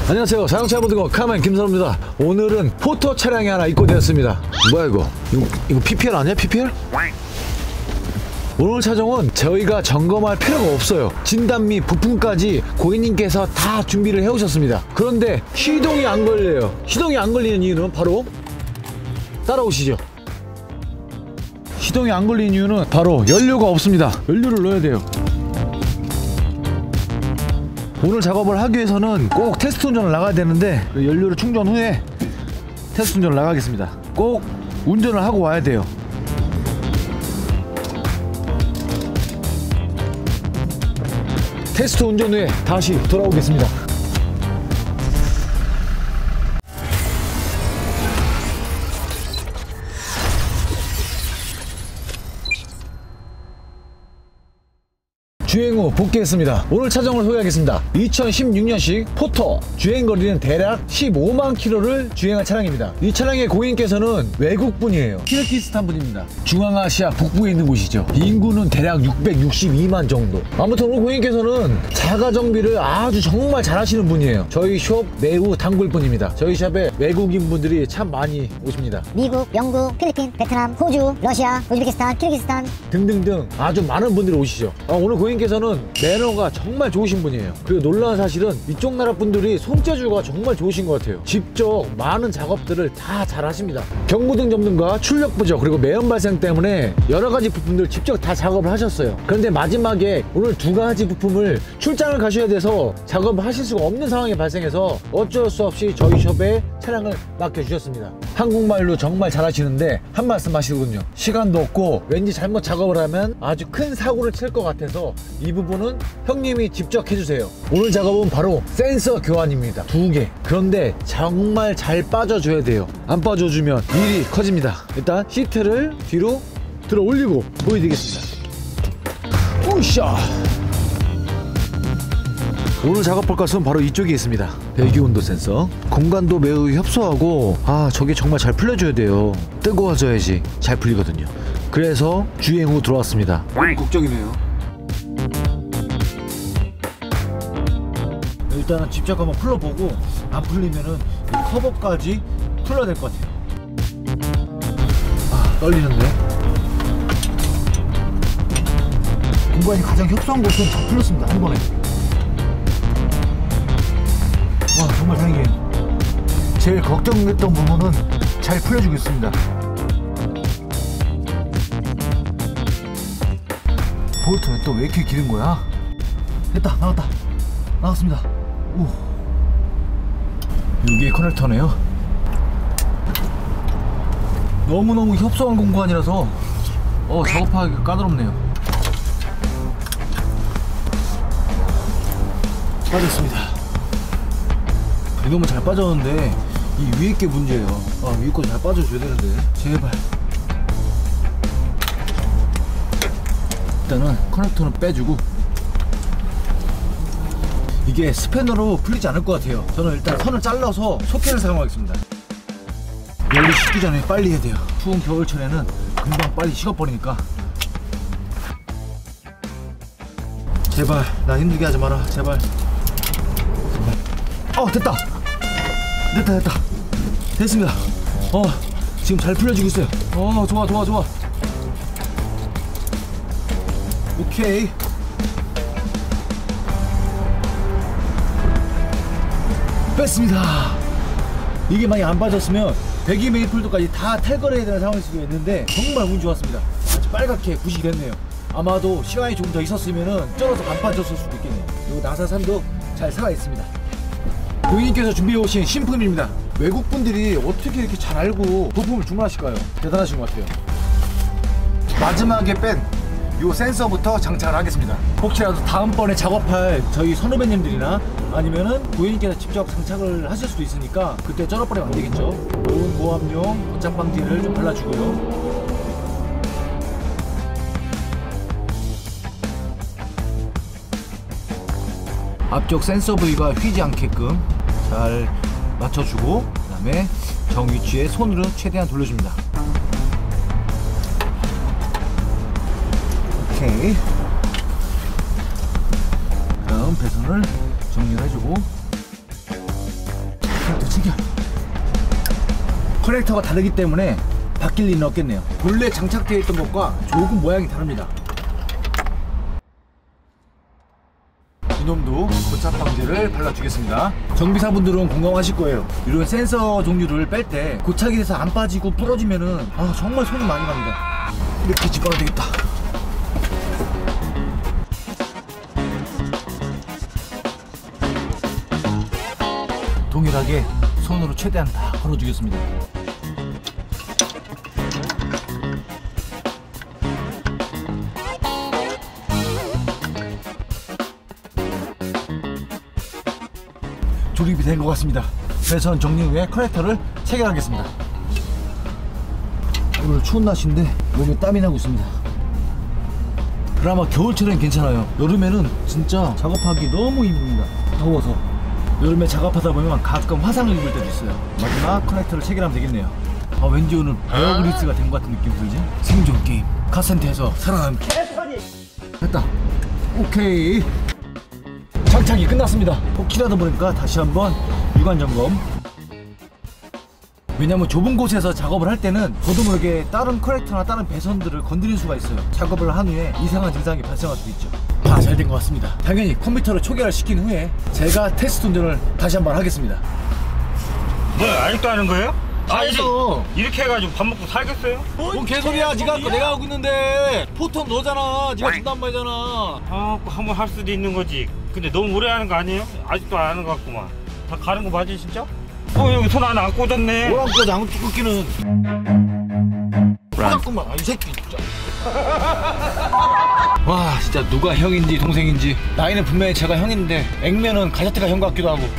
안녕하세요. 자동차 모드고 카멘 김선호입니다. 오늘은 포터 차량이 하나 입고되었습니다. 뭐야 이거 PPL 아니야? PPL? 오늘 차종은 저희가 점검할 필요가 없어요. 진단 및 부품까지 고객님께서 다 준비를 해오셨습니다. 그런데 시동이 안 걸려요. 시동이 안 걸리는 이유는 바로 따라오시죠. 시동이 안 걸리는 이유는 바로 연료가 없습니다. 연료를 넣어야 돼요. 오늘 작업을 하기 위해서는 꼭 테스트 운전을 나가야 되는데 연료를 충전 후에 테스트 운전을 나가겠습니다. 꼭 운전을 하고 와야 돼요. 테스트 운전 후에 다시 돌아오겠습니다. 주행 후 복귀했습니다. 오늘 차종을 소개하겠습니다. 2016년식 포터, 주행거리는 대략 15만 킬로를 주행한 차량입니다. 이 차량의 고객님께서는 외국분이에요. 키르기스탄 분입니다. 중앙아시아 북부에 있는 곳이죠. 인구는 대략 662만 정도. 아무튼 오늘 고객님께서는 자가 정비를 아주 정말 잘하시는 분이에요. 저희 숍 매우 단골 분입니다. 저희 샵에 외국인 분들이 참 많이 오십니다. 미국, 영국, 필리핀, 베트남, 호주, 러시아, 우즈베키스탄, 키르기스탄 등등등 아주 많은 분들이 오시죠. 오늘 고객님께서는 매너가 정말 좋으신 분이에요. 그리고 놀라운 사실은 이쪽 나라 분들이 손재주가 정말 좋으신 것 같아요. 직접 많은 작업들을 다 잘 하십니다. 경고등 점등과 출력 부족 그리고 매연 발생 때문에 여러 가지 부품들 직접 다 작업을 하셨어요. 그런데 마지막에 오늘 두 가지 부품을 출장을 가셔야 돼서 작업을 하실 수가 없는 상황이 발생해서 어쩔 수 없이 저희 숍에 차량을 맡겨주셨습니다. 한국말로 정말 잘하시는데 한 말씀 하시거든요. 시간도 없고 왠지 잘못 작업을 하면 아주 큰 사고를 칠 것 같아서 이 부분은 형님이 직접 해주세요. 오늘 작업은 바로 센서 교환입니다. 2개. 그런데 정말 잘 빠져줘야 돼요. 안 빠져주면 일이 커집니다. 일단 시트를 뒤로 들어 올리고 보여드리겠습니다. 우샤! 오늘 작업할 것은 바로 이쪽에 있습니다. 배기온도 센서. 공간도 매우 협소하고 저게 정말 잘 풀려줘야 돼요. 뜨거워져야지 잘 풀리거든요. 그래서 주행 후 들어왔습니다. 걱정이네요. 일단은 직접 한번 풀러보고 안 풀리면은 이 커버까지 풀러야 될 것 같아요. 떨리는데? 공간이 가장 협소한 곳은 다 풀렸습니다. 한 번에. 와, 정말 다행이에요. 제일 걱정했던 부분은 잘 풀려주고 있습니다. 볼트는 또 왜 이렇게 기른 거야? 됐다, 나왔다. 나왔습니다. 오. 이게 커넥터네요. 너무너무 협소한 공간이라서 작업하기가 까다롭네요. 빠졌습니다. 너무 잘 빠졌는데 이 위에 게 문제예요. 위에 거 잘 빠져줘야 되는데 제발. 일단은 커넥터는 빼주고 이게 스패너로 풀리지 않을 것 같아요. 저는 일단 선을 잘라서 소켓을 사용하겠습니다. 열리 식기 전에 빨리 해야 돼요. 추운 겨울철에는 금방 빨리 식어버리니까. 제발 나 힘들게 하지 마라. 제발. 됐다. 됐다. 됐습니다. 지금 잘 풀려지고 있어요. 좋아. 오케이. 뺐습니다. 이게 만약 안 빠졌으면 배기 메이플도까지 다 탈거해야 되는 상황일 수도 있는데 정말 운 좋았습니다. 아주 빨갛게 부식이 됐네요. 아마도 시간이 조금 더 있었으면 쩔어서 안 빠졌을 수도 있겠네요. 그리고 나사산도 잘 살아있습니다. 고객님께서 준비해오신 신품입니다. 외국분들이 어떻게 이렇게 잘 알고 부품을 주문하실까요? 대단하신 것 같아요. 마지막에 뺀 요 센서부터 장착을 하겠습니다. 혹시라도 다음번에 작업할 저희 선후배님들이나 아니면은 고객님께서 직접 장착을 하실 수도 있으니까 그때 쩔어버리면 안 되겠죠. 좋은 고압용 부착 방지를 좀 발라주고요. 앞쪽 센서 부위가 휘지 않게끔 잘 맞춰주고 그 다음에 정 위치에 손으로 최대한 돌려줍니다. 오케이. 다음 배선을 정리를 해주고 커넥터가 다르기 때문에 바뀔 일은 없겠네요. 본래 장착되어 있던 것과 조금 모양이 다릅니다. 이놈도 고착 방지를 발라주겠습니다. 정비사분들은 공감하실 거예요. 이런 센서 종류를 뺄 때 고착이 돼서 안 빠지고 부러지면은 정말 손이 많이 갑니다. 이렇게 집어넣어야 되겠다. 동일하게 손으로 최대한 다 걸어주겠습니다. 조립이 된 것 같습니다. 그래서 저는 정리 후에 커넥터를 체결하겠습니다. 오늘 추운 날씨인데 몸에 땀이 나고 있습니다. 그나마 겨울철엔 괜찮아요. 여름에는 진짜 작업하기 너무 힘듭니다. 더워서. 여름에 작업하다 보면 가끔 화상을 입을 때도 있어요. 마지막 커넥터를 체결하면 되겠네요. 왠지 오늘 베어그릴스가 된 것 같은 느낌 들지? 생존 게임 카센터에서 살아남기. 됐다. 오케이. 장착이 끝났습니다. 혹시라도 모르니까 다시 한번 유관 점검. 왜냐면 좁은 곳에서 작업을 할 때는 저도 모르게 다른 커넥터나 다른 배선들을 건드릴 수가 있어요. 작업을 한 후에 이상한 증상이 발생할 수도 있죠. 다 잘 된 것 같습니다. 당연히 컴퓨터를 초기화를 시킨 후에 제가 테스트 운전을 다시 한번 하겠습니다. 뭐 아직도 하는 거예요? 알겠어. 이렇게 해가지고 밥 먹고 살겠어요? 뭔 개소리야. 네가 아까 내가 하고 있는데 포톤 너잖아. 네가 준단 말이잖아. 한번 할 수도 있는 거지. 근데 너무 오래 하는 거 아니에요? 아직도 안 하는 것 같구만. 다 가는 거 맞지 진짜? 여기 손 하나 안 꽂았네. 뭐랑 꽂아 안 꽂기는. 꽂았구만. 이 새끼 진짜. 와 진짜 누가 형인지 동생인지. 나이는 분명히 제가 형인데 액면은 가제트가 형 같기도 하고.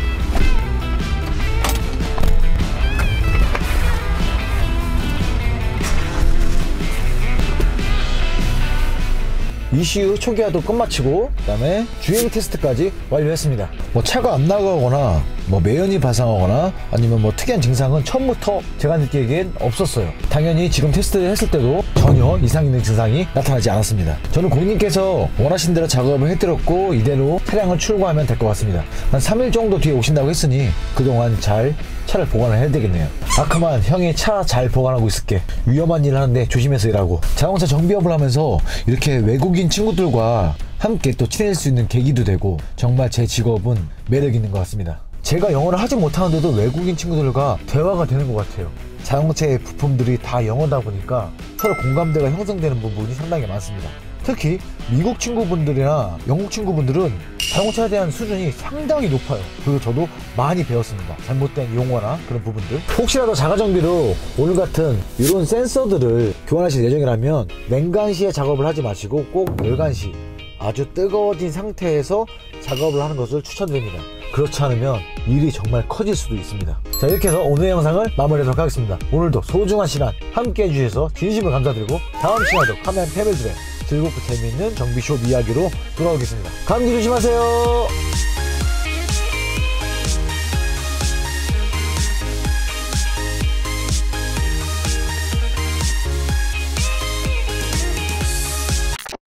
ECU 초기화도 끝마치고 그다음에 주행 테스트까지 완료했습니다. 뭐 차가 안 나가거나 뭐 매연이 발생하거나 아니면 뭐 특이한 증상은 처음부터 제가 느끼기엔 없었어요. 당연히 지금 테스트를 했을 때도 전혀 이상 있는 증상이 나타나지 않았습니다. 저는 고객님께서 원하신 대로 작업을 해드렸고 이대로 차량을 출고하면 될 것 같습니다. 한 3일 정도 뒤에 오신다고 했으니 그동안 잘 차를 보관을 해야 되겠네요. 그만 형이 차 잘 보관하고 있을게. 위험한 일을 하는데 조심해서 일하고. 자동차 정비업을 하면서 이렇게 외국인 친구들과 함께 또 친해질 수 있는 계기도 되고 정말 제 직업은 매력 있는 것 같습니다. 제가 영어를 하지 못하는데도 외국인 친구들과 대화가 되는 것 같아요. 자동차의 부품들이 다 영어다 보니까 서로 공감대가 형성되는 부분이 상당히 많습니다. 특히 미국 친구분들이나 영국 친구분들은 자동차에 대한 수준이 상당히 높아요. 그리고 저도 많이 배웠습니다. 잘못된 용어나 그런 부분들. 혹시라도 자가정비로 오늘 같은 이런 센서들을 교환하실 예정이라면 냉간시에 작업을 하지 마시고 꼭 열간시 아주 뜨거워진 상태에서 작업을 하는 것을 추천드립니다. 그렇지 않으면 일이 정말 커질 수도 있습니다. 자, 이렇게 해서 오늘의 영상을 마무리하도록 하겠습니다. 오늘도 소중한 시간 함께 해주셔서 진심으로 감사드리고 다음 시간에도 카메라 패밀들의 즐겁고 재미있는 정비숍 이야기로 돌아오겠습니다. 감기 조심하세요.